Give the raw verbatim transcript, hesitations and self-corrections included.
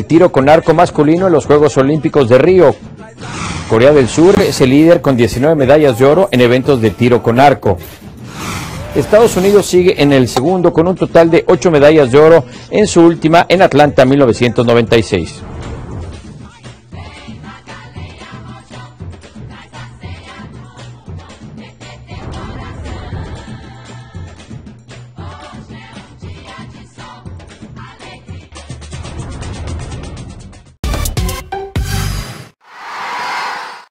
tiro con arco masculino en los Juegos Olímpicos de Río. Corea del Sur es el líder con diecinueve medallas de oro en eventos de tiro con arco. Estados Unidos sigue en el segundo con un total de ocho medallas de oro en su última en Atlanta mil novecientos noventa y seis.